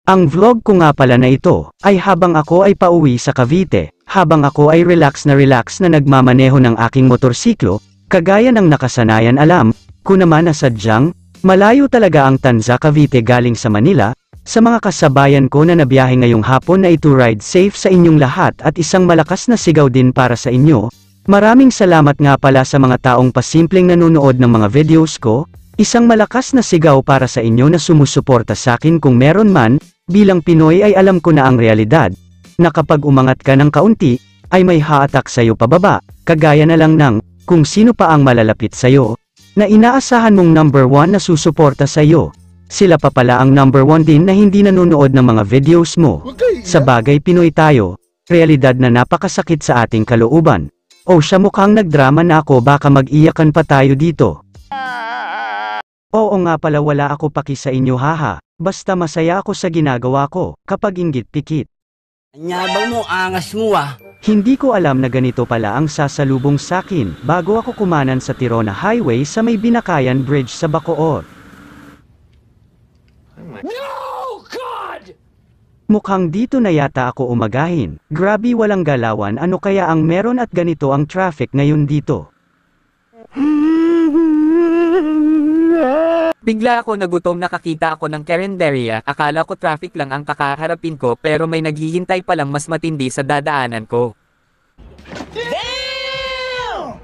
Ang vlog ko nga pala na ito, ay habang ako ay pauwi sa Cavite, habang ako ay relax na nagmamaneho ng aking motorsiklo, kagaya ng nakasanayan alam, ko naman na sadyang, malayo talaga ang Tanza Cavite galing sa Manila, sa mga kasabayan ko na nabiyahe ngayong hapon na ito ride safe sa inyong lahat at isang malakas na sigaw din para sa inyo. Maraming salamat nga pala sa mga taong pasimpleng nanonood ng mga videos ko, isang malakas na sigaw para sa inyo na sumusuporta sa akin kung meron man. Bilang Pinoy ay alam ko na ang realidad, na kapag umangat ka ng kaunti, ay may haatak sa'yo pababa, kagaya na lang ng, kung sino pa ang malalapit sa'yo, na inaasahan mong number 1 na susuporta sa'yo. Sila pa pala ang number 1 din na hindi nanonood ng mga videos mo. Sa bagay Pinoy tayo, realidad na napakasakit sa ating kalooban. O siya mukhang nagdrama na ako baka mag-iyakan pa tayo dito. Oo nga pala wala ako paki sa inyo haha. Basta masaya ako sa ginagawa ko, kapag inggit pikit. Anyabang mo, angas mo ah. Hindi ko alam na ganito pala ang sasalubong sakin, bago ako kumanan sa Tirona Highway sa may Binakayan Bridge sa Bacoor. No, God! Mukhang dito na yata ako umagahin, grabe walang galawan ano kaya ang meron at ganito ang traffic ngayon dito. Bigla ako nagutom nakakita ako ng karinderya, akala ko traffic lang ang kakaharapin ko pero may naghihintay palang mas matindi sa dadaanan ko. Damn!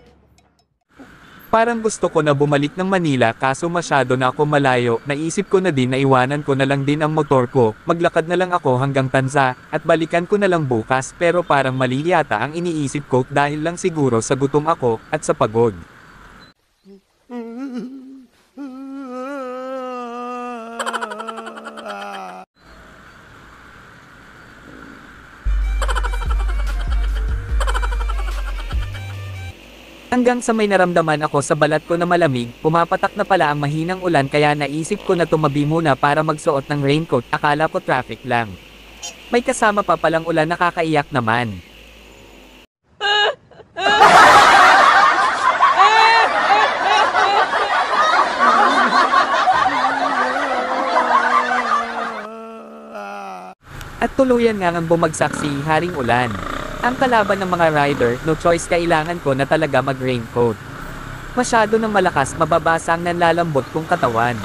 Parang gusto ko na bumalik ng Manila kaso masyado na ako malayo, naisip ko na din na iwanan ko na lang din ang motor ko, maglakad na lang ako hanggang Tanza, at balikan ko na lang bukas pero parang mali yata ang iniisip ko dahil lang siguro sa gutom ako at sa pagod. Hanggang sa may naramdaman ako sa balat ko na malamig, pumapatak na pala ang mahinang ulan kaya naisip ko na tumabi muna para magsuot ng raincoat, akala ko traffic lang. May kasama pa palang ulan nakakaiyak naman. At tuluyan nga ang bumagsak si Haring Ulan. Ang kalaban ng mga rider, no choice kailangan ko na talaga mag-raincoat. Masyado ng malakas mababasa ang nanlalambot kong katawan.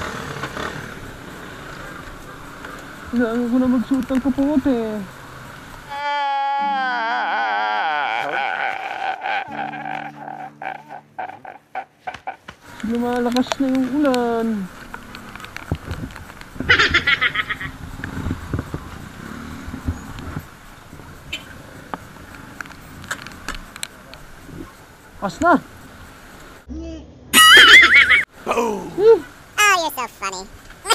Kailangan ko na magsuot ng kapote. Lumalakas na yung ulan. Pas na! Oh, you're so funny.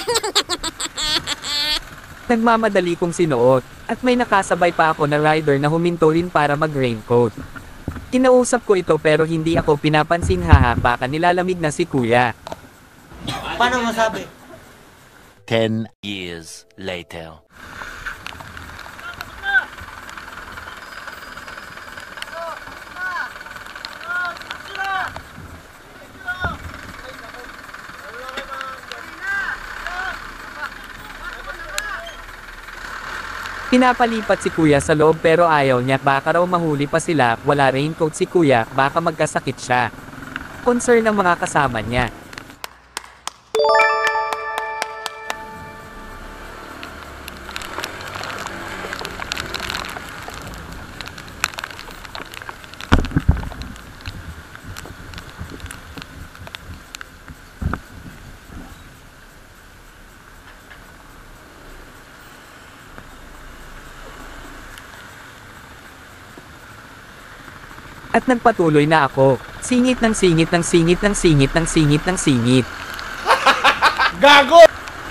Nagmamadali kong sinuot, at may nakasabay pa ako na rider na huminto rin para mag-raincoat. Kinausap ko ito pero hindi ako pinapansin haha baka nilalamig na si kuya. Paano masabi? 10 years later. Pinapalipat si kuya sa loob pero ayaw niya baka raw mahuli pa sila, wala raincoat si kuya, baka magkasakit siya. Concern ng mga kasama niya. At nagpatuloy na ako. Singit ng singit ng singit ng singit ng singit ng singit. Gago!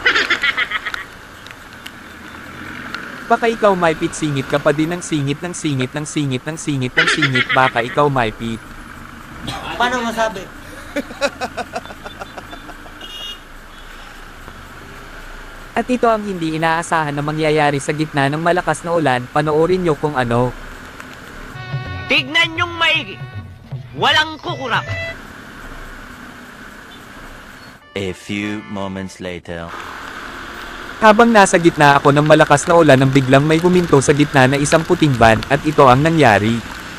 Baka ikaw maipit singit ka pa din ng singit ng singit ng singit ng singit ng singit baka ikaw maipit. Paano masabi? At ito ang hindi inaasahan na mangyayari sa gitna ng malakas na ulan, panoorin nyo kung ano. Tignan yung maigi. Walang kukurap. A few moments later. Habang nasa gitna ako ng malakas na ulan nang biglang may huminto sa gitna na isang puting van, at ito ang nangyari.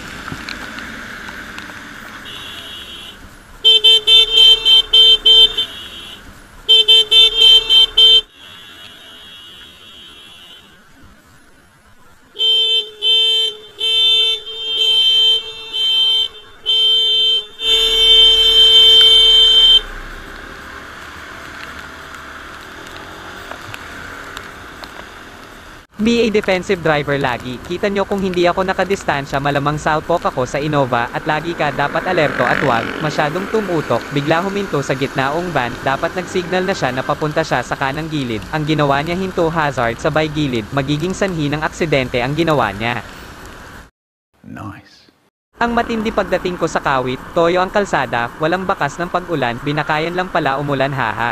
BA defensive driver lagi. Kita nyo kung hindi ako nakadistansya malamang salpok ako sa Innova at lagi ka dapat alerto at wag masyadong tumutok. Bigla huminto sa gitnaong van, dapat nagsignal na siya na papunta siya sa kanang gilid. Ang ginawa niya hinto hazard sabay gilid, magiging sanhi ng aksidente ang ginawa niya. Nice. Ang matindi pagdating ko sa Kawit, toyo ang kalsada, walang bakas ng pag-ulan, binakayan lang pala umulan haha.